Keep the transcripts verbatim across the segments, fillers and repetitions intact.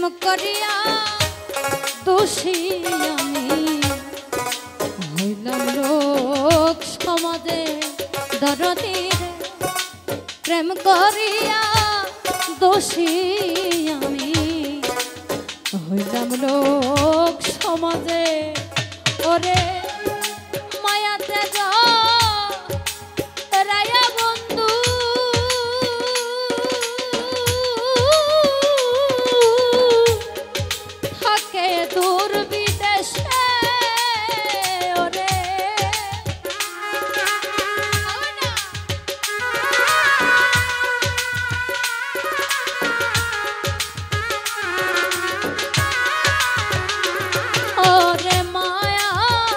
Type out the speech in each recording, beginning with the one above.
করিয়া দোষী আমি হইলাম লোক সমাজে দরদি প্রেম করিয়া দোষী আমি হইলাম লোক সমাজে ওরে মায়াতে যা রায়া বন্ধু থাকে দূর বিদেশে ওরে ওরে মায়া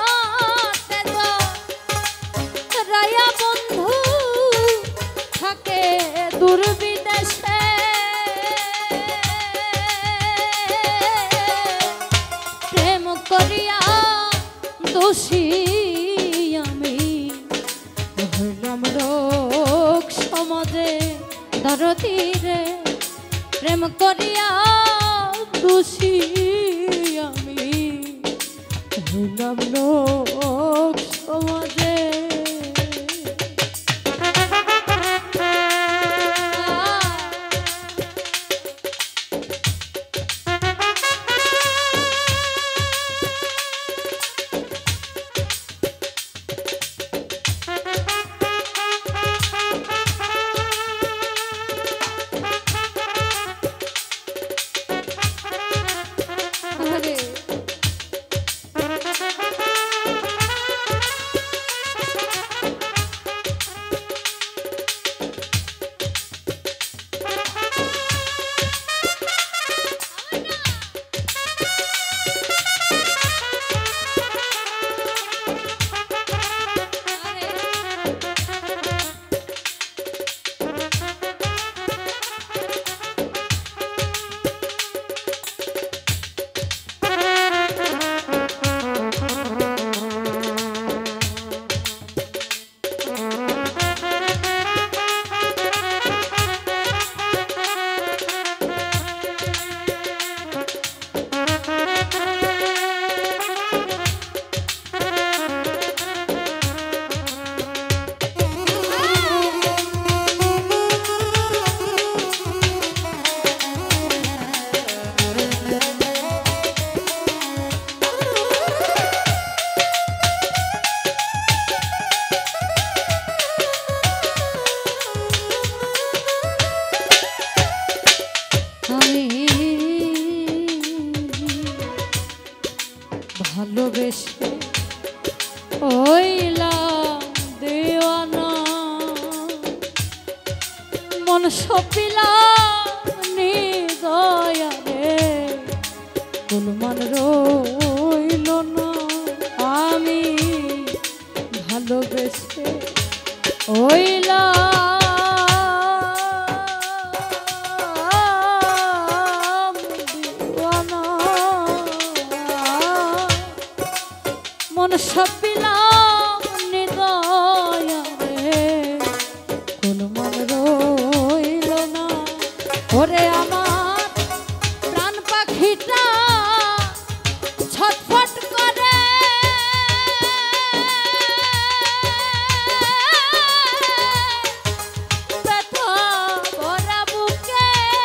রায়া বন্ধু থাকে দূর বিদেশে প্রেম করিয়া দোষী আমি হইলাম লোক সমাজে দরদি রে প্রেম করিয়া দোষী আমি হইলাম লোক সমাজে ভালোবেসে হইলাম দেওয়ানা মন সপিলাম নিদয়া রে কুলমান রইল না আমি ভালোবেসে হইলাম মন সপিলাম নিদয়া রে কোন মন রইল না ওরে আমার প্রাণ পাখিটা ছটফট করে ব্যথা ভরা বুকে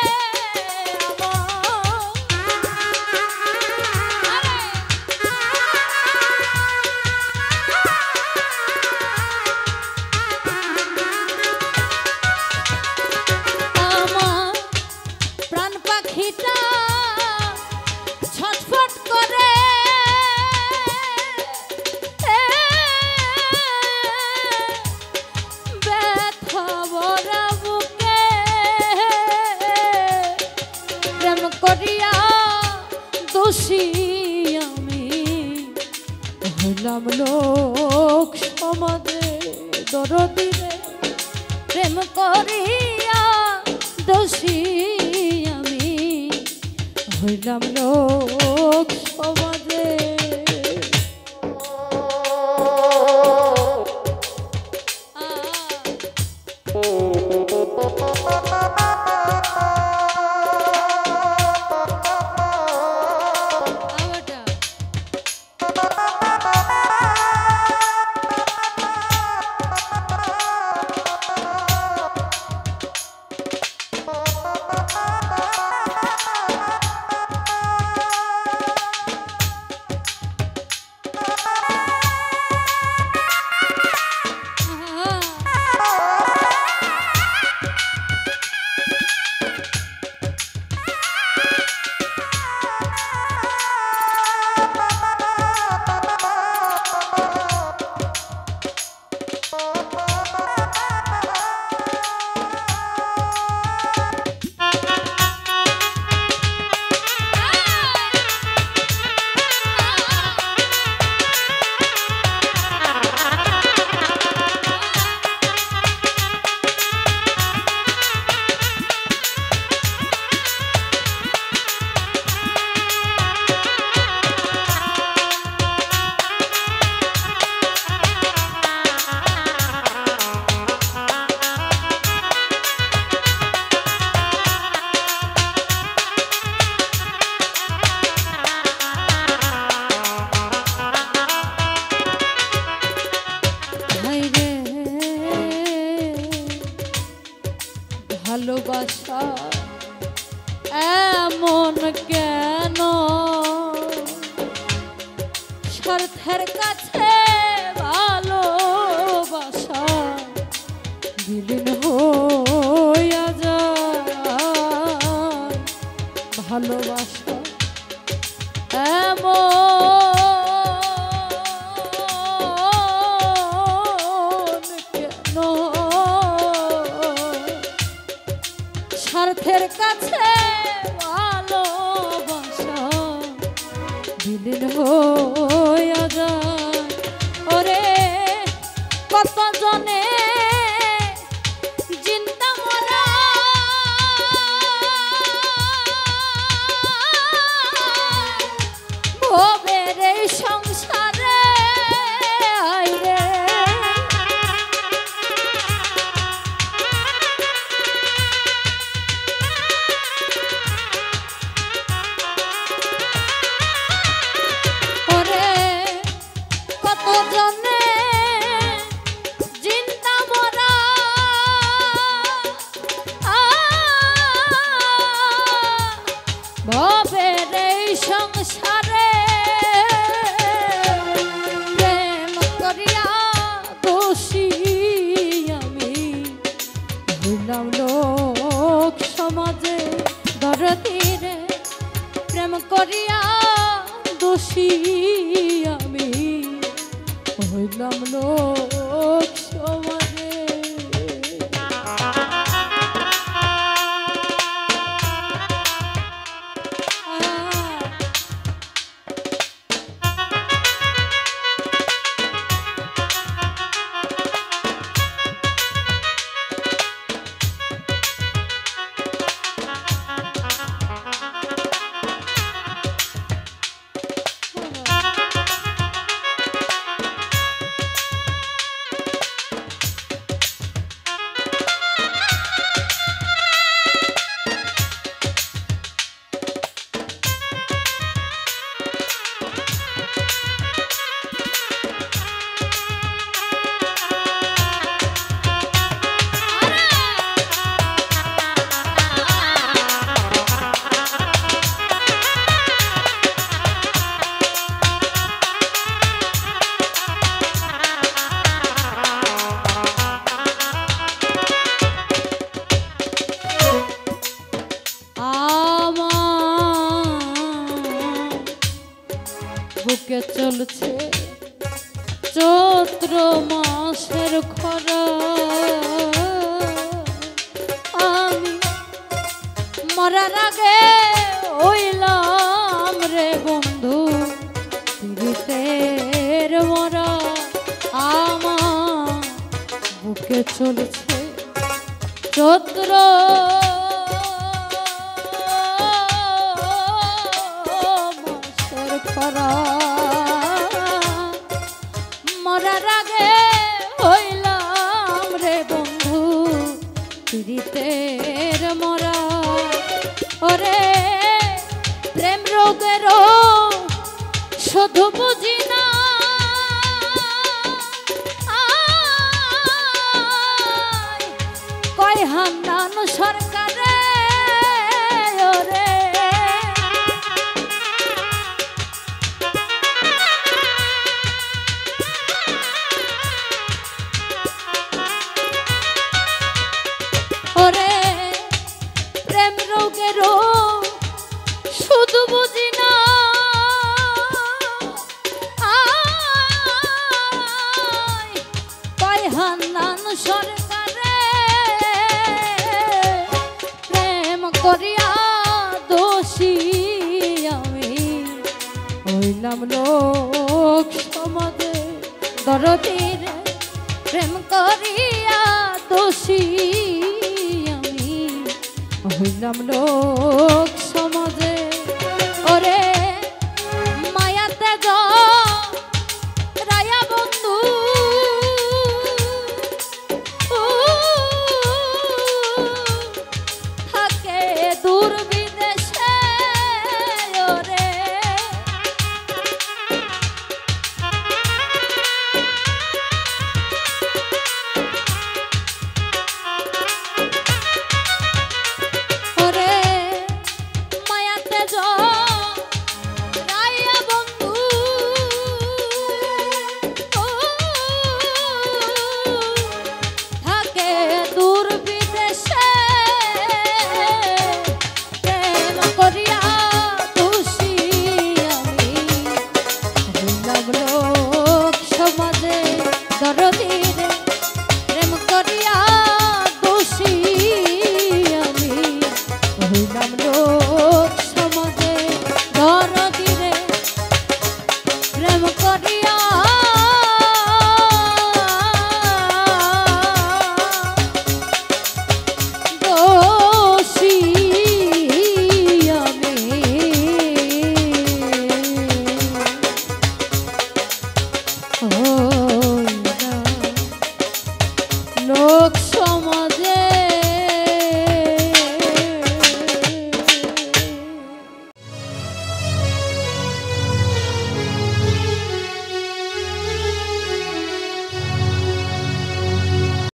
ছটফট করে ব্যথা ভরা বুকে প্রেম করিয়া দোষী আমি হইলাম লোক সমাজে দরদি রে প্রেম করিয়া দোষী হইলাম লোক সমাজে Thank you. ভালোবাসা এমন কেন স্বার্থের কাছে ভালোবাসা বিলীন হইয়া যায় ভালোবাসা এমন কেন স্বার্থের কাছে ভালোবাসা বিলীন হইয়া যায় ওরে কত জনে জিন্দা মরা ভবের এই সংসারে আইরে ভবের এই সংসারে প্রেম করিয়া দোষী আমি হইলাম লোক সমাজে দরদিরে প্রেম করিয়া দোষী আমি হইলাম লোক সমাজে বুকে চলছে চৈত্র মাসের খরা আমি মরার আগে হইলাম রে বন্ধু পীড়িতের মরা আমার বুকে চলছে চৈত্র মরার আগে হইলাম রে বন্ধু পীড়িতের মরা ওরে প্রেম রোগের শুধু বুঝি না কয় হান্নান সরকারে ওরে ওরে প্রেম রোগের শুধু বুঝি না কয় হান্নান সরকারে প্রেম করিয়া দোষী আমি হইলাম লোক সমাজে দরদির প্রেম করিয়া দোষী আমি হইলাম লোক সমাজে ওরে মায়াতে যা রায়া বন্ধু থাকে দূর বিদেশে ওরে দরদি রে প্রেম করিয়া দোষী আমি হইলাম লোক সমাজে দরদি রে প্রেম করিয়া